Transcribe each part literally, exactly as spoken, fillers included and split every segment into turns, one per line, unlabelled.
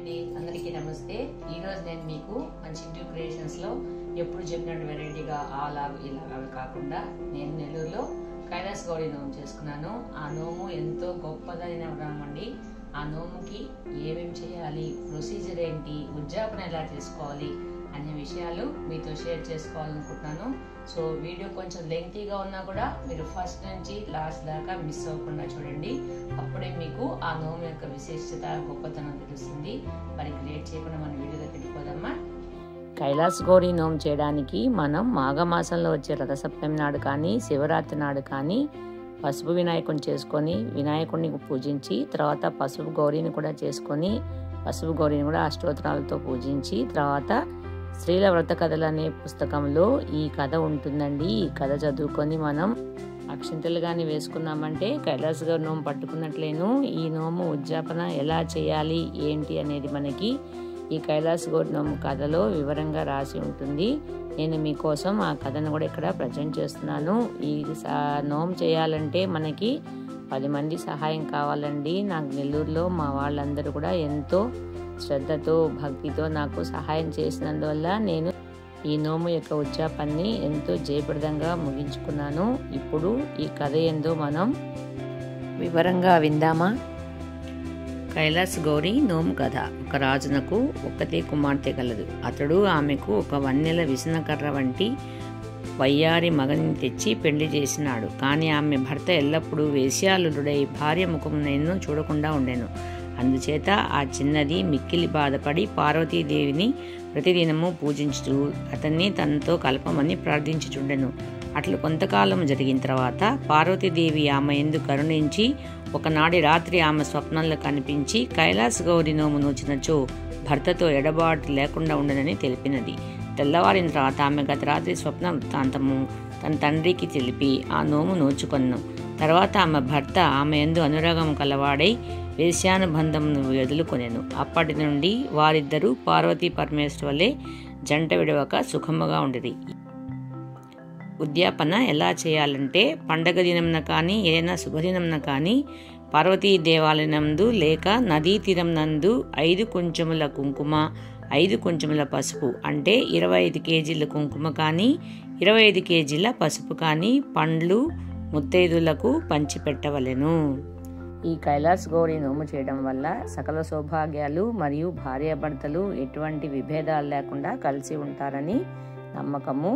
అండి అందరికీ నమస్తే। ఈ రోజు నేను మీకు మన చింటూ క్రియేషన్స్ లో ఎప్పుడు చెప్పినట్టు వెరైటీగా ఆలాగు ఇలాగా కాకుండా నేను నెల్లూరులో కైలాస్ గౌరీ నోము చేసుకున్నాను। ఆ నోము ఎంతో గొప్పదైన నోమండి। ఆ నోముకి ఏమేమి చేయాలి, ప్రొసీజర్ ఏంటి, ఉద్యాపన ఎలా చేసుకోవాలి అనే విషయాలు మీతో షేర్ చేసుకోవాలనుకుంటున్నాను। సో వీడియో కొంచెం లెంగ్తీగా ఉన్నా కూడా మీరు ఫస్ట్ నుంచి లాస్ట్ దాకా మిస్ అవ్వకుండా చూడండి, అప్పుడే మీకు ఆ నోము యొక్క విశేషత గొప్పతనం తెలుస్తుంది। మరి క్రియేట్ చేయకుండా మన వీడియోలోకి వెళ్ళిపోదామా। కైలాస్ గౌరీ నోము చేయడానికి మనం మాఘమాసంలో వచ్చే రథసప్తమి నాడు కానీ శివరాత్రి నాడు కానీ పసుపు వినాయకుని చేసుకొని వినాయకుడిని పూజించి తర్వాత పసుపు గౌరీని కూడా చేసుకొని పసుపు గౌరీని కూడా అష్టోత్తరాలతో పూజించి తర్వాత స్త్రీల వ్రత కథలు అనే పుస్తకంలో ఈ కథ ఉంటుందండి। ఈ కథ చదువుకొని మనం అక్షింతలు కానీ వేసుకున్నామంటే కైలాస్ గౌరీ నోము పట్టుకున్నట్లేను। ఈ నోము ఉద్యాపన ఎలా చేయాలి ఏంటి అనేది మనకి ఈ కైలాస్ గౌరీ నోము కథలో వివరంగా రాసి ఉంటుంది। నేను మీకోసం ఆ కథను కూడా ఇక్కడ ప్రజెంట్ చేస్తున్నాను। ఈ నోము చేయాలంటే మనకి పది మంది సహాయం కావాలండి। నాకు నెల్లూరులో మా వాళ్ళందరూ కూడా ఎంతో శ్రద్ధతో భక్తితో నాకు సహాయం చేసినందువల్ల నేను ఈ నోము యొక్క ఉద్యాపనని ఎంతో జయప్రదంగా ముగించుకున్నాను। ఇప్పుడు ఈ కథ ఏందో మనం వివరంగా విందామా। కైలాస్ గౌరీ నోము కథ। ఒక రాజునకు ఒక్కతే కుమార్తె కలదు। అతడు ఆమెకు ఒక వన్నెల విసనకర్ర వంటి వయ్యారి మగని తెచ్చి పెళ్లి చేసినాడు। కానీ ఆమె భర్త ఎల్లప్పుడూ వేశ్యాలుడై భార్య ముఖమునైనా చూడకుండా ఉండెను। అందుచేత ఆ చిన్నది మిక్కిలి బాధపడి పార్వతీదేవిని ప్రతిదినము పూజించుతూ అతన్ని తనతో కలపమని ప్రార్థించుచుండెను। అట్లు కొంతకాలం జరిగిన తర్వాత పార్వతీదేవి ఆమె యందు కరుణించి ఒకనాడి రాత్రి ఆమె స్వప్నంలో కనిపించి కైలాస్ గౌరీ నోము నోచినచో భర్తతో ఎడబాటు లేకుండా ఉండనని తెలిపినది। తెల్లవారిన తర్వాత ఆమె గత రాత్రి స్వప్న వృత్తాంతము తన తండ్రికి తెలిపి ఆ నోము నోచుకొను। తర్వాత ఆమె భర్త ఆమె యందు అనురాగం కలవాడై వేశ్యానుబంధమును వదులుకొనెను। అప్పటి నుండి వారిద్దరూ పార్వతీ పరమేశ్వరులే జంట విడవక సుఖముగా ఉండిరి। ఉద్యాపన ఎలా చేయాలంటే పండగ దినమున కానీ ఏదైనా శుభదినమున కానీ పార్వతీ దేవాలయనందు లేక నదీ తీరం నందు ఐదు కొంచెముల కుంకుమ ఐదు కొంచెముల పసుపు అంటే ఇరవై ఐదు కేజీల కుంకుమ కానీ ఇరవై ఐదు కేజీల పసుపు కానీ పండ్లు ముత్తైదులకు పంచిపెట్టవలెను। ఈ కైలాస్ గౌరీ నోము చేయడం వల్ల సకల సౌభాగ్యాలు మరియు భార్యాభర్తలు ఎటువంటి విభేదాలు లేకుండా కలిసి ఉంటారని నమ్మకము।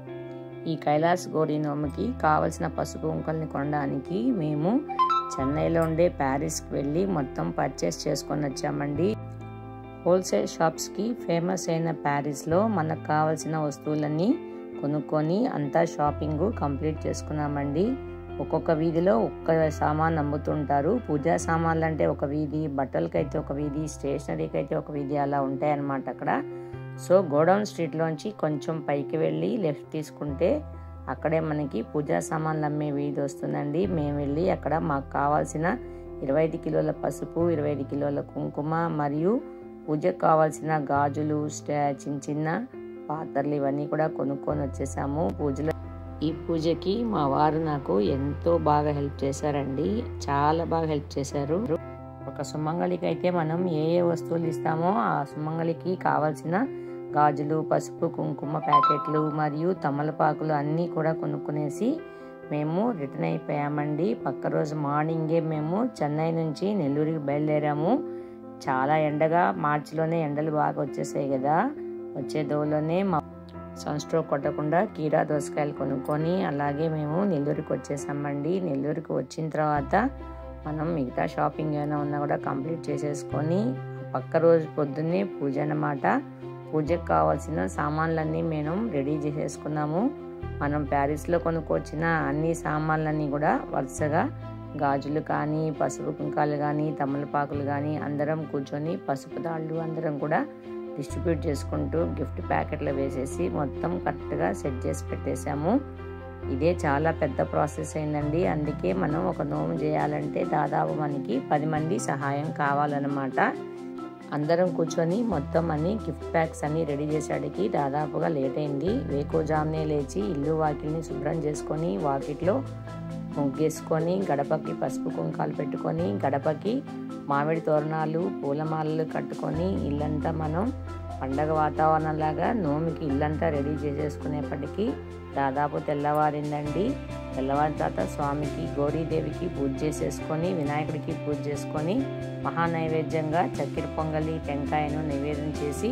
ఈ కైలాస్ గౌరీ నోముకి కావలసిన పసుపు కుంకల్ని కొనడానికి మేము చెన్నైలో ఉండే ప్యారిస్కి వెళ్ళి మొత్తం పర్చేస్ చేసుకొని వచ్చామండి। హోల్సేల్ షాప్స్కి ఫేమస్ అయిన ప్యారిస్లో మనకు కావాల్సిన వస్తువులన్నీ కొనుక్కొని అంతా షాపింగ్ కంప్లీట్ చేసుకున్నామండి। ఒక్కొక్క వీధిలో ఒక్క సామాన్ అమ్ముతుంటారు। పూజా సామాన్లు అంటే ఒక వీధి, బట్టలకైతే ఒక వీధి, స్టేషనరీకి అయితే ఒక వీధి అలా ఉంటాయన్నమాట అక్కడ। సో గోడౌన్ స్ట్రీట్లోంచి కొంచెం పైకి వెళ్ళి లెఫ్ట్ తీసుకుంటే అక్కడే మనకి పూజా సామాన్లు అమ్మే వీధి వస్తుందండి। మేము వెళ్ళి అక్కడ మాకు కావాల్సిన ఇరవై ఐదు కిలోల పసుపు, ఇరవై ఐదు కిలోల కుంకుమ మరియు పూజకు కావాల్సిన గాజులు, స్టా చిన్న చిన్న పాత్రలు ఇవన్నీ కూడా కొనుక్కొని వచ్చేసాము పూజలో। ఈ పూజకి మా వారు నాకు ఎంతో బాగా హెల్ప్ చేశారండి, చాలా బాగా హెల్ప్ చేశారు। ఒక సుమంగళికి అయితే మనం ఏ ఏ వస్తువులు ఇస్తామో ఆ సుమంగళికి కావాల్సిన గాజులు, పసుపు, కుంకుమ ప్యాకెట్లు మరియు తమలపాకులు అన్నీ కూడా కొనుక్కునేసి మేము రిటర్న్ అయిపోయామండి। పక్క రోజు మార్నింగే మేము చెన్నై నుంచి నెల్లూరుకి బయలుదేరాము। చాలా ఎండగా మార్చిలోనే ఎండలు బాగా వచ్చేసాయి కదా, వచ్చే దోవలోనే మా సన్ స్ట్రోక్ కొట్టకుండా కీరా దోసకాయలు కొనుక్కొని అలాగే మేము నెల్లూరుకి వచ్చేసామండి। నెల్లూరుకి వచ్చిన తర్వాత మనం మిగతా షాపింగ్ ఏమైనా ఉన్నా కూడా కంప్లీట్ చేసేసుకొని పక్క రోజు పొద్దున్నే పూజ అన్నమాట। పూజకు కావాల్సిన సామాన్లన్నీ మేము రెడీ చేసేసుకున్నాము। మనం ప్యారిస్లో కొనుక్కొచ్చిన అన్ని సామాన్లన్నీ కూడా వరుసగా గాజులు కానీ పసుపు కుంకాలు కానీ తమలపాకులు కానీ అందరం కూర్చొని పసుపు తాళ్ళు అందరం కూడా డిస్ట్రిబ్యూట్ చేసుకుంటూ గిఫ్ట్ ప్యాకెట్లో వేసేసి మొత్తం కరెక్ట్గా సెట్ చేసి పెట్టేశాము। ఇదే చాలా పెద్ద ప్రాసెస్ అయిందండి। అందుకే మనం ఒక నోము చేయాలంటే దాదాపు మనకి పది మంది సహాయం కావాలన్నమాట। అందరం కూర్చొని మొత్తం అన్ని గిఫ్ట్ ప్యాక్స్ అన్ని రెడీ చేసేటికి దాదాపుగా లేట్ అయింది। వేకోజామునే లేచి ఇల్లు వాకిల్ని శుభ్రం చేసుకొని వాకిట్లో ముగ్గేసుకొని గడపకి పసుపు కుంకాలు పెట్టుకొని గడపకి మామిడి తోరణాలు పూలమాలలు కట్టుకొని ఇల్లంతా మనం పండగ వాతావరణంలాగా నోమికి ఇల్లంతా రెడీ చేసేసుకునేప్పటికీ దాదాపు తెల్లవారిందండి. తెల్లవారిన తర్వాత స్వామికి గౌరీదేవికి పూజ చేసేసుకొని వినాయకుడికి పూజ చేసుకొని మహానైవేద్యంగా చక్కెర పొంగలి టెంకాయను నివేదన చేసి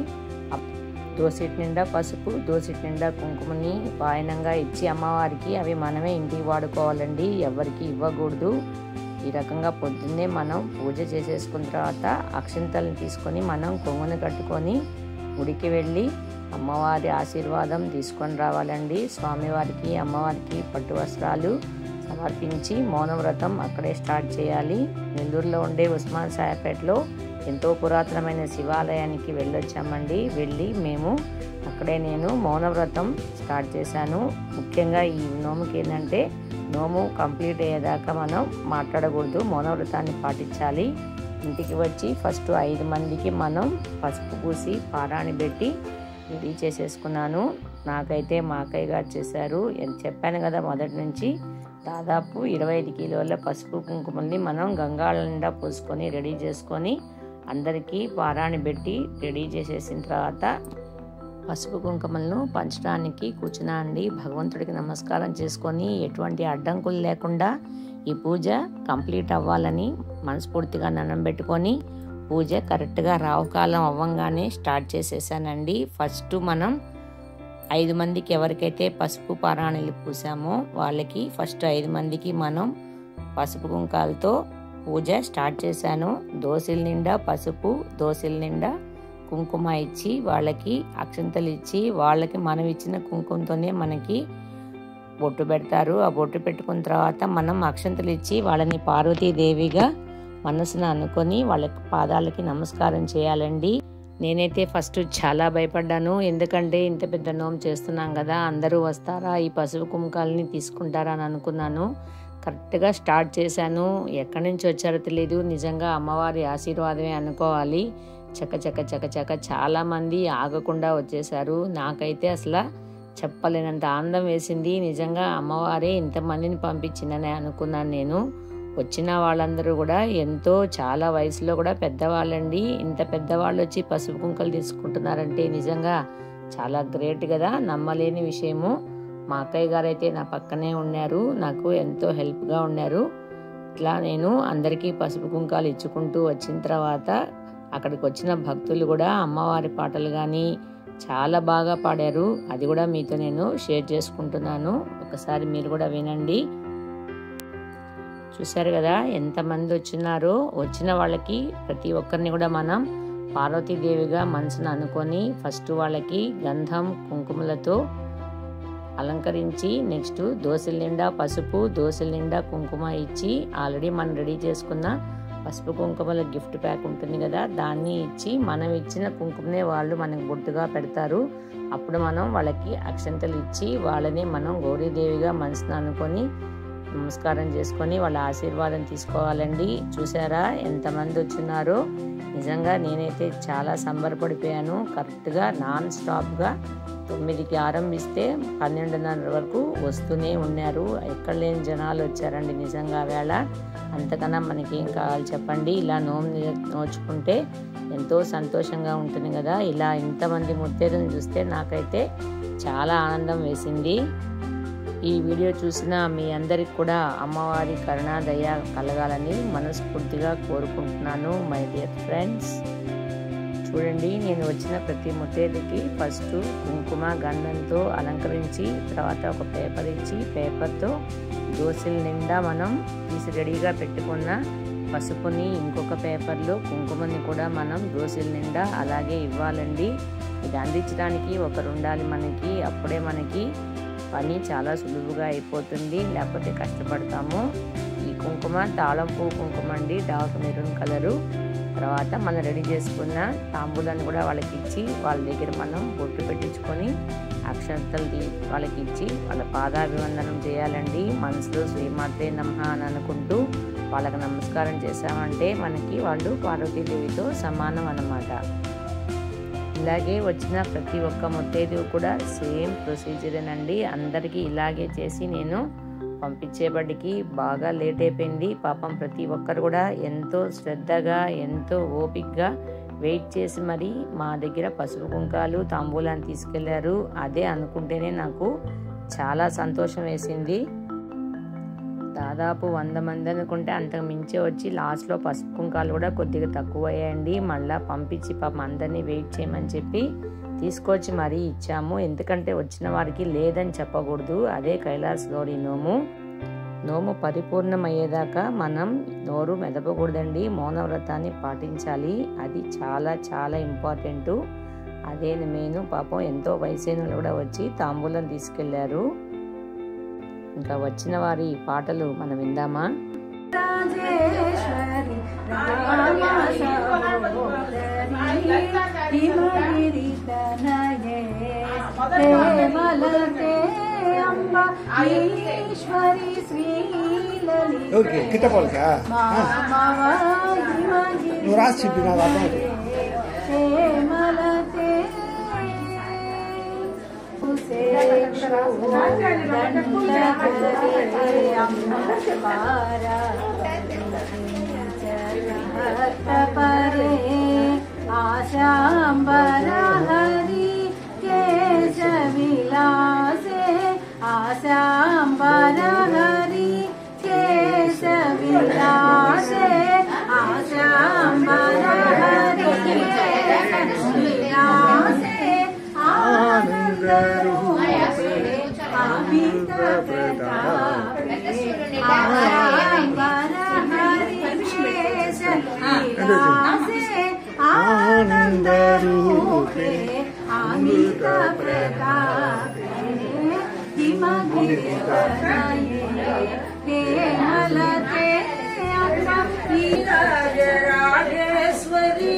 దోసిటి నిండా పసుపు దోసిటి నిండా కుంకుమని వాయనంగా ఇచ్చి అమ్మవారికి అవి మనమే ఇంటికి వాడుకోవాలండి, ఎవరికి ఇవ్వకూడదు. ఈ రకంగా పొద్దున్నే మనం పూజ చేసేసుకున్న తర్వాత అక్షింతలను తీసుకొని మనం కొంగుని కట్టుకొని గుడికి వెళ్ళి అమ్మవారి ఆశీర్వాదం తీసుకొని రావాలండి. స్వామివారికి అమ్మవారికి పట్టు వస్త్రాలు సమర్పించి మౌనవ్రతం అక్కడే స్టార్ట్ చేయాలి. నెల్లూరులో ఉండే ఉస్మాన్ సాయపేటలో ఎంతో పురాతనమైన శివాలయానికి వెళ్ళొచ్చామండి. వెళ్ళి మేము అక్కడే నేను మౌనవ్రతం స్టార్ట్ చేశాను. ముఖ్యంగా ఈ నోముకి ఏంటంటే నోము కంప్లీట్ అయ్యేదాకా మనం మాట్లాడకూడదు, మౌనవ్రతాన్ని పాటించాలి. ఇంటికి వచ్చి ఫస్ట్ ఐదు మందికి మనం పసుపు పూసి పారాణి పెట్టి రెడీ చేసేసుకున్నాను. నాకైతే మా అక్కయ్య గారు చేశారు. చెప్పాను కదా మొదటి నుంచి దాదాపు ఇరవై ఐదు కిలోల పసుపు కుంకుమల్ని మనం గంగాళ నిండా పూసుకొని రెడీ చేసుకొని అందరికీ పారాణి పెట్టి రెడీ చేసేసిన తర్వాత పసుపు కుంకుమలను పంచడానికి కూర్చున్నా అండి. భగవంతుడికి నమస్కారం చేసుకొని ఎటువంటి అడ్డంకులు లేకుండా ఈ పూజ కంప్లీట్ అవ్వాలని మనస్ఫూర్తిగా దండం పెట్టుకొని పూజ కరెక్ట్గా రావుకాలం అవ్వంగానే స్టార్ట్ చేసేసానండి. ఫస్ట్ మనం ఐదు మందికి ఎవరికైతే పసుపు పారాణిలు పూసామో వాళ్ళకి ఫస్ట్ ఐదు మందికి మనం పసుపు కుంకాలతో పూజ స్టార్ట్ చేశాను. దోశల నిండా పసుపు దోశల నిండా కుంకుమ ఇచ్చి వాళ్ళకి అక్షంతలు ఇచ్చి వాళ్ళకి మనం ఇచ్చిన కుంకుమతోనే మనకి బొట్టు పెడతారు. ఆ బొట్టు పెట్టుకున్న తర్వాత మనం అక్షంతలు ఇచ్చి వాళ్ళని పార్వతీదేవిగా మనసును అనుకొని వాళ్ళకి పాదాలకి నమస్కారం చేయాలండి. నేనైతే ఫస్ట్ చాలా భయపడ్డాను, ఎందుకంటే ఇంత పెద్ద నోము చేస్తున్నాం కదా, అందరూ వస్తారా, ఈ పసుపు కుంకాలని తీసుకుంటారా అని అనుకున్నాను. కరెక్ట్గా స్టార్ట్ చేశాను. ఎక్కడి నుంచి వచ్చారో తెలియదు, నిజంగా అమ్మవారి ఆశీర్వాదమే అనుకోవాలి. చక్క చక్క చక్క చక్క చాలామంది ఆగకుండా వచ్చేసారు. నాకైతే అసలు చెప్పలేనంత ఆనందం వేసింది. నిజంగా అమ్మవారే ఇంతమందిని పంపించిందని అనుకున్నాను నేను. వచ్చిన వాళ్ళందరూ కూడా ఎంతో చాలా వయసులో కూడా పెద్దవాళ్ళండి. ఇంత పెద్దవాళ్ళు వచ్చి పసుపు కుంకలు తీసుకుంటున్నారంటే నిజంగా చాలా గ్రేట్ కదా, నమ్మలేని విషయము. మా అక్కయ్య గారు అయితే నా పక్కనే ఉన్నారు, నాకు ఎంతో హెల్ప్గా ఉన్నారు. ఇట్లా నేను అందరికీ పసుపు కుంకాలు ఇచ్చుకుంటూ వచ్చిన తర్వాత అక్కడికి వచ్చిన భక్తులు కూడా అమ్మవారి పాటలు కానీ చాలా బాగా పాడారు. అది కూడా మీతో నేను షేర్ చేసుకుంటున్నాను, ఒకసారి మీరు కూడా వినండి. చూశారు కదా ఎంతమంది వచ్చినారో. వచ్చిన వాళ్ళకి ప్రతి ఒక్కరిని కూడా మనం పార్వతీదేవిగా మనసును అనుకొని ఫస్ట్ వాళ్ళకి గంధం కుంకుమలతో అలంకరించి నెక్స్ట్ దోశల నిండా పసుపు దోశల నిండా కుంకుమ ఇచ్చి ఆల్రెడీ మనం రెడీ చేసుకున్న పసుపు కుంకుమల గిఫ్ట్ ప్యాక్ ఉంటుంది కదా, దాన్ని ఇచ్చి మనం ఇచ్చిన కుంకుమనే వాళ్ళు మనకు బొట్టుగా పెడతారు. అప్పుడు మనం వాళ్ళకి అక్షంతలు ఇచ్చి వాళ్ళని మనం గౌరీదేవిగా మనసును అనుకొని నమస్కారం చేసుకొని వాళ్ళ ఆశీర్వాదం తీసుకోవాలండి. చూసారా ఎంతమంది వచ్చినారో. నిజంగా నేనైతే చాలా సంబరపడిపోయాను. కరెక్ట్గా నాన్ స్టాప్గా తొమ్మిదికి ఆరంభిస్తే పన్నెండున్నర వరకు వస్తూనే ఉన్నారు. ఎక్కడ లేని జనాలు వచ్చారండి నిజంగా వేళ. అంతకన్నా మనకేం కావాలి చెప్పండి. ఇలా నోము నోచుకుంటే ఎంతో సంతోషంగా ఉంటుంది కదా. ఇలా ఇంతమంది ముత్తైదులను చూస్తే నాకైతే చాలా ఆనందం వేసింది. ఈ వీడియో చూసిన మీ అందరికి కూడా అమ్మవారి కరుణ దయ కలగాలని మనస్ఫూర్తిగా కోరుకుంటున్నాను మై డియర్ ఫ్రెండ్స్. చూడండి, నేను వచ్చిన ప్రతి ముత్తైదుకి ఫస్ట్ కుంకుమ గంధంతో అలంకరించి తర్వాత ఒక పేపర్ ఇచ్చి పేపర్తో దోశల నిండా మనం తీసి రెడీగా పెట్టుకున్న పసుపుని ఇంకొక పేపర్లో కుంకుమని కూడా మనం దోశల నిండా అలాగే ఇవ్వాలండి. ఇది అందించడానికి ఒకరు ఉండాలి మనకి, అప్పుడే మనకి పని చాలా సులువుగా అయిపోతుంది, లేకపోతే కష్టపడతాము. ఈ కుంకుమ తాళం పువ్వు కుంకుమ అండి, డార్క్ మెరూన్ కలరు. తర్వాత మనం రెడీ చేసుకున్న తాంబూలాన్ని కూడా వాళ్ళకి ఇచ్చి వాళ్ళ దగ్గర మనం బొట్టు పెట్టించుకొని అక్షంతలు వాళ్ళకి ఇచ్చి వాళ్ళ పాదాభివందనం చేయాలండి. మనసులో శ్రీమాత్రే నమః అని అనుకుంటూ వాళ్ళకి నమస్కారం చేశామంటే మనకి వాళ్ళు పార్వతీదేవితో సమానం అన్నమాట. ఇలాగే వచ్చిన ప్రతి ఒక్క ముత్తైదు కూడా సేమ్ ప్రొసీజరేనండి. అందరికీ ఇలాగే చేసి నేను పంపించేపటికి బాగా లేట్ అయిపోయింది. పాపం ప్రతి ఒక్కరు కూడా ఎంతో శ్రద్ధగా ఎంతో ఓపికగా వెయిట్ చేసి మరి మా దగ్గర పసుపు కుంకాలు తాంబూలాన్ని తీసుకెళ్లారు. అదే అనుకుంటేనే నాకు చాలా సంతోషం వేసింది. దాదాపు వంద మంది అనుకుంటే అంతకు మించే వచ్చి లాస్ట్లో పసుపు కుంకాలు కూడా కొద్దిగా తక్కువ అయ్యాయండి. మళ్ళీ పంపించి పాపం అందరినీ వెయిట్ చేయమని చెప్పి తీసుకొచ్చి మరీ ఇచ్చాము. ఎందుకంటే వచ్చిన వారికి లేదని చెప్పకూడదు. అదే కైలాస్ గౌరి నోము. నోము పరిపూర్ణమయ్యేదాకా మనం నోరు మెదపకూడదండి. మౌనవ్రతాన్ని పాటించాలి. అది చాలా చాలా ఇంపార్టెంట్. అదే మెయిన్. పాపం ఎంతో వయసైన కూడా వచ్చి తాంబూలం తీసుకెళ్లారు. ఇంకా వచ్చిన వారి పాటలు మనం విందామా? రాజేశ్వరి
ఓకే కిట్ట పోల్కా నువ్వు రాసి చెప్పిన
आशांबर हरि केश विलासे आशांबर हरि केश विलासे आशांबर हरि केश विलासे आनंद रूपे अमित प्रतापे आशांबर हरि केश विलासे आनंद रूपे अमित प्रतापे हिमगिरि वर्णये हेमलते अम्बा राज राजेश्वरी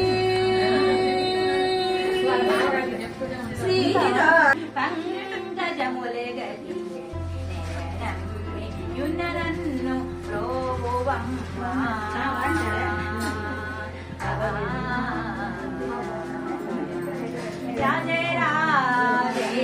श्रीराज पंकजमुले गति युनरन्नु प्रोवम्मा राजे राजे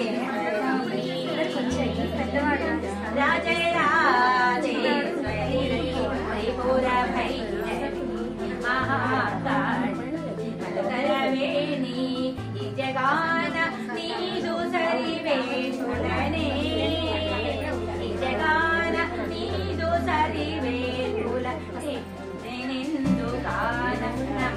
राजे राजे त्रिपुर भैरवी महाकाली करवेणी ई जगान नीदु सरि वेषुलने ई जगान नीदु सरि वेषुलने नेनिंदु गानम्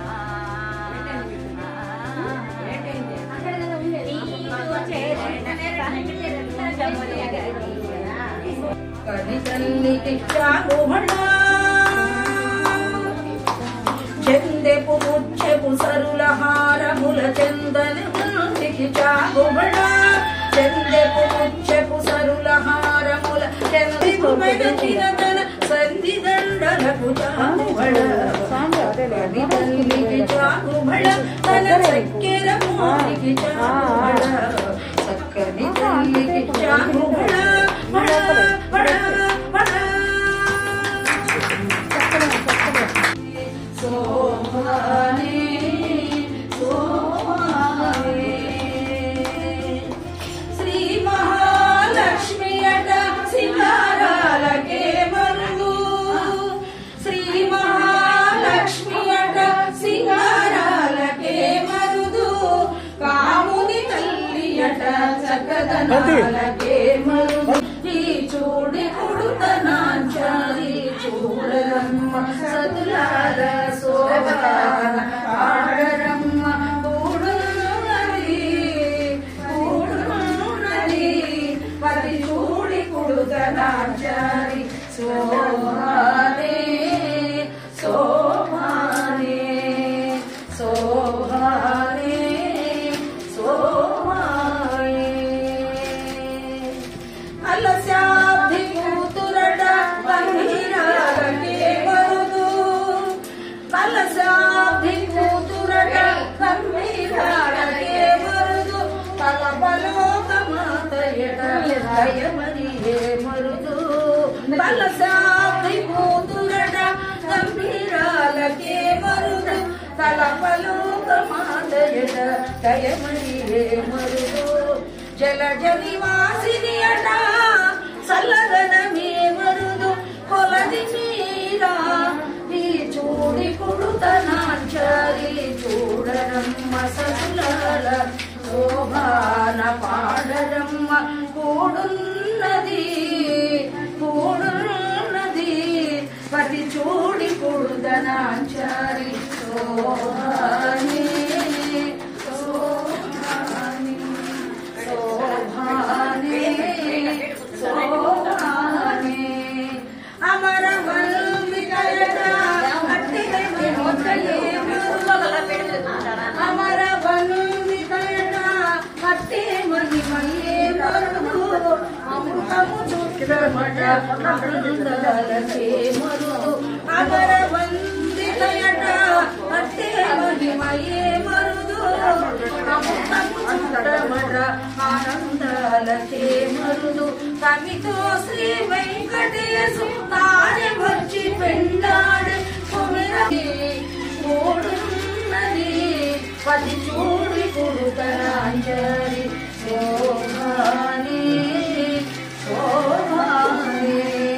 కనితల్లికి చాగుమణ చందెపు ముచ్చెపు సరుల హారముల చందనకి చాగుమణ చందెపు ముచ్చెపు సరుల హారముల చందెపు చిరతన సంధి దండలకు చాగుమణ కనితల్లికి చాగుమణ తన చక్కెర మోనికి చాగుమణ చక్కని తల్లికి చాగుమణ సోమానే సోమానే శ్రీ మహాలక్ష్మి అట సింగారాలకే మరుగు శ్రీ మహాలక్ష్మి అట సింగారాలకే మరుదు కాముని తల్లి అట చక్కదనాలకే మరుదు చూడి కొడుతనాంచారి చూడరమ్మ సతులార సోగాన ఆడరమ్మ కూడునది కూడునది పది చూడి కొడుతనాంచారి సోహానే సోహానే సోహానే సోహానే అలసాబ్ది కూతురట గంభీరాలకే మరుదు అలసాబ్ది కూతురట గంభీరాలకే మరుదు తలపలోక మాతయట దయమరియే మరుదు అలసాబ్ది కూతురట గంభీరాలకే మరుదు తలపలోక మాతయట దయమరియే మరుదు జల జనివాసిని అట చల్లగనమే మరుదు కొలది మీరా ఈ చూడి కుడుతనాంచరి చూడరమ్మ ససులాల శోభాన పాడరమ్మ కూడున్నది కూడున్నది పతి చూడి కుడుతనాంచరి శోభాని శోభాని శోభాని శోభాని అమర అమర వనుమితయట అట్టే మహిమయే మరుదు అమృతము చుట్టమట ఆనందాలకే మరుదు అమర వందితయట అట్టే మహిమయే మరుదు అమృతము చుట్టమట ఆనందాలకే మరుదు కవితో శ్రీ వెంకటేశు తానే వచ్చి పెండాడు కూడున్నది పది చూడి కుడుతనాంజలి శోభాని శోభాని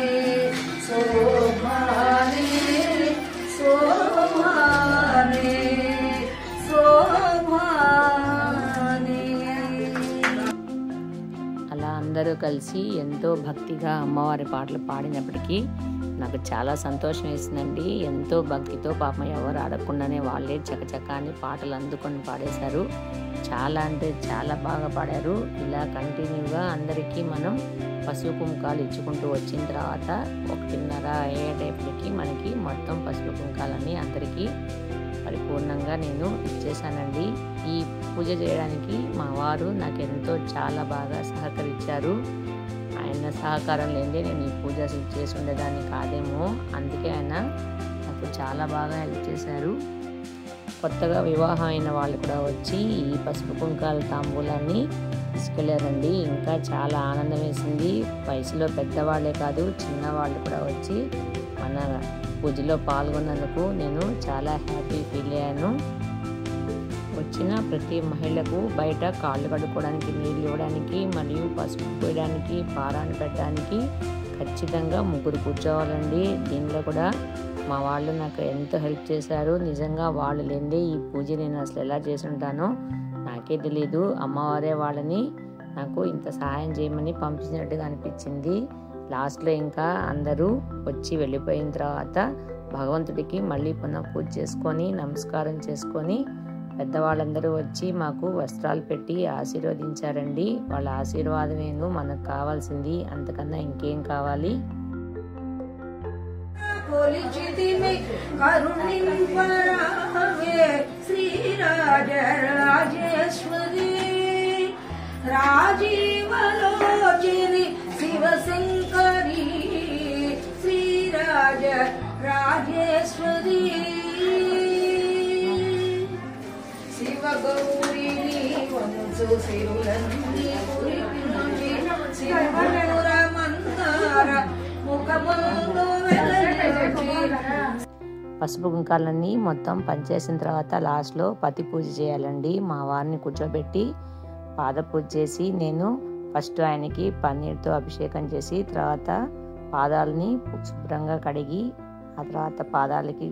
శోభాని శోభాని శోభాని.
అలా అందరూ కలిసి ఎంతో భక్తిగా అమ్మవారి పాటలు పాడినప్పటికీ నాకు చాలా సంతోషం వేసిందండి. ఎంతో భక్తితో పాపం ఎవరు ఆడకుండానే వాళ్ళే చకచక అని పాటలు అందుకొని పాడేశారు. చాలా అంటే చాలా బాగా పాడారు. ఇలా కంటిన్యూగా అందరికీ మనం పసుపు కుంకాలు ఇచ్చుకుంటూ వచ్చిన తర్వాత ఒకటిన్నర అయ్యేటప్పటికి మనకి మొత్తం పసుపు కుంకాలన్నీ అందరికీ పరిపూర్ణంగా నేను ఇచ్చేసానండి. ఈ పూజ చేయడానికి మా వారు నాకు ఎంతో చాలా బాగా సహకరించారు. ఆయన సహకారం లేదే నేను ఈ పూజ చేసి ఉండేదాన్ని కాదేమో, అందుకే ఆయన నాకు చాలా బాగా హెల్ప్ చేశారు. కొత్తగా వివాహం అయిన వాళ్ళు కూడా వచ్చి ఈ పసుపు కుంకాల తాంబూలాన్ని తీసుకెళ్ళారండి. ఇంకా చాలా ఆనందం వేసింది. వయసులో పెద్దవాళ్ళే కాదు చిన్నవాళ్ళు కూడా వచ్చి మన పూజలో పాల్గొన్నందుకు నేను చాలా హ్యాపీ ఫీల్ అయ్యాను. వచ్చిన ప్రతి మహిళకు బయట కాళ్ళు కడుక్కోవడానికి నీళ్ళు ఇవ్వడానికి మరియు పసుపు పోయడానికి పారాన్ని పెట్టడానికి ఖచ్చితంగా ముగ్గురు కూర్చోవాలండి. దీనిలో కూడా మా వాళ్ళు నాకు ఎంతో హెల్ప్ చేశారు. నిజంగా వాళ్ళు లేదే ఈ పూజ నేను అసలు ఎలా చేసి ఉంటానో నాకే తెలీదు. అమ్మవారే వాళ్ళని నాకు ఇంత సహాయం చేయమని పంపించినట్టుగా అనిపించింది. లాస్ట్లో ఇంకా అందరూ వచ్చి వెళ్ళిపోయిన తర్వాత భగవంతుడికి మళ్ళీ పునః పూజ చేసుకొని నమస్కారం చేసుకొని పెద్దవాళ్ళందరూ వచ్చి మాకు వస్త్రాలు పెట్టి ఆశీర్వదించారండి. వాళ్ళ ఆశీర్వాదమేను మనకు కావాల్సింది, అంతకన్నా ఇంకేం కావాలి.
శ్రీరాజరాజేశ్వరి రాజీవలోచని శివశంకరి శ్రీరాజ రాజేశ్వరి శివగౌరిని వంచు సిరులన్నీ కురిపించి శివపుర మందార ముఖమందు వెలచి.
పసుపు కుంకాలన్నీ మొత్తం పనిచేసిన తర్వాత లాస్ట్లో పతి పూజ చేయాలండి. మా వారిని కూర్చోబెట్టి పాద పూజ చేసి నేను ఫస్ట్ ఆయనకి పన్నీర్తో అభిషేకం చేసి తర్వాత పాదాలని శుభ్రంగా కడిగి ఆ తర్వాత పాదాలకి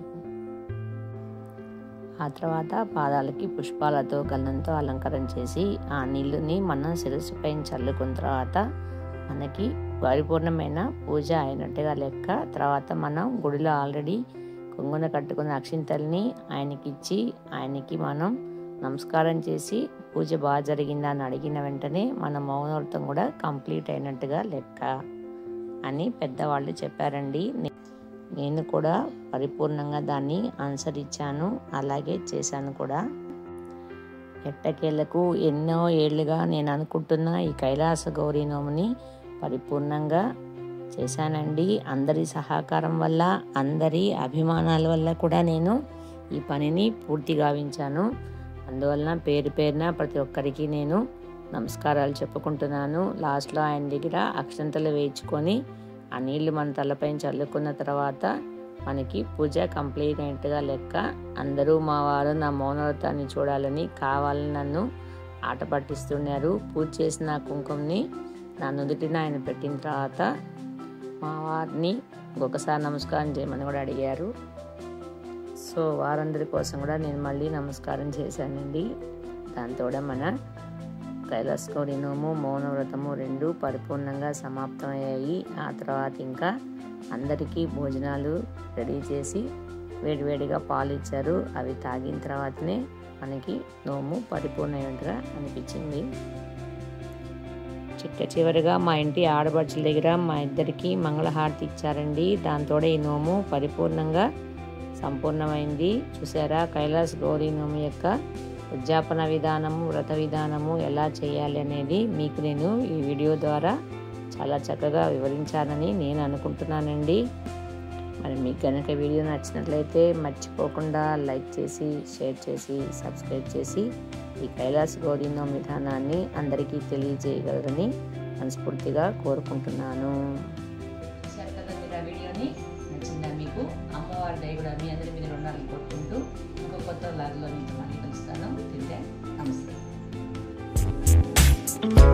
ఆ తర్వాత పాదాలకి పుష్పాలతో గంధంతో అలంకరణ చేసి ఆ నీళ్ళని మనం శిరస్సు పైన చల్లుకున్న తర్వాత మనకి పరిపూర్ణమైన పూజ అయినట్టుగా లెక్క. తర్వాత మనం గుడిలో ఆల్రెడీ కొంగున కట్టుకున్న అక్షింతల్ని ఆయనకి ఇచ్చి ఆయనకి మనం నమస్కారం చేసి పూజ బాగా జరిగిందా అని అడిగిన వెంటనే మన మౌనవ్రతం కూడా కంప్లీట్ అయినట్టుగా లెక్క అని పెద్దవాళ్ళు చెప్పారండి. నేను కూడా పరిపూర్ణంగా దాన్ని అనుసరించాను, అలాగే చేశాను కూడా. ఎట్టకేళ్లకు ఎన్నో ఏళ్ళుగా నేను అనుకుంటున్న ఈ కైలాస గౌరీ నోముని పరిపూర్ణంగా చేశానండి. అందరి సహకారం వల్ల అందరి అభిమానాల వల్ల కూడా నేను ఈ పనిని పూర్తి గావించాను. అందువలన పేరు పేరున ప్రతి ఒక్కరికి నేను నమస్కారాలు చెప్పుకుంటున్నాను. లాస్ట్లో ఆయన దగ్గర అక్షంతలు వేయించుకొని ఆ నీళ్లు మన తలపైన చల్లుకున్న తర్వాత మనకి పూజ కంప్లీట్ అయినట్టుగా లెక్క. అందరూ మా వారు నా మౌనవ్రతాన్ని చూడాలని కావాలని నన్ను ఆట పట్టిస్తున్నారు. పూజ చేసిన కుంకుమని నా నుదుటిన ఆయన పెట్టిన తర్వాత మా వారిని ఇంకొకసారి నమస్కారం చేయమని కూడా అడిగారు. సో వారందరి కోసం కూడా నేను మళ్ళీ నమస్కారం చేశానండి. దాంతో మన కైలాస గౌరి నోము మౌనవ్రతము రెండు పరిపూర్ణంగా సమాప్తమయ్యాయి. ఆ తర్వాత ఇంకా అందరికీ భోజనాలు రెడీ చేసి వేడివేడిగా పాలు ఇచ్చారు. అవి తాగిన తర్వాతనే మనకి నోము పరిపూర్ణమైనట్టుగా అనిపించింది. చిట్ట చివరిగా మా ఇంటి ఆడపడుచుల దగ్గర మా ఇద్దరికి మంగళహారతి ఇచ్చారండి. దాంతో ఈ నోము పరిపూర్ణంగా సంపూర్ణమైంది. చూసారా, కైలాస గౌరీ నోము యొక్క ఉద్యాపన విధానము, వ్రత విధానము ఎలా చేయాలి అనేది మీకు నేను ఈ వీడియో ద్వారా చాలా చక్కగా వివరించానని నేను అనుకుంటున్నానండి. మరి మీకు కనుక వీడియో నచ్చినట్లయితే మర్చిపోకుండా లైక్ చేసి, షేర్ చేసి, సబ్స్క్రైబ్ చేసి ఈ కైలాస గౌరీ నోము విధానాన్ని అందరికీ తెలియజేయగలరని మనస్ఫూర్తిగా కోరుకుంటున్నాను. వీడియోని నచ్చిందా మీకు? అమ్మవారి దయ కూడా మీ అందరి మీద ఉండాలని కోరుకుంటూ ఇంకో కొత్త లాగ్లో మీకు మళ్ళీ కలుస్తాను. తింటే నమస్తే.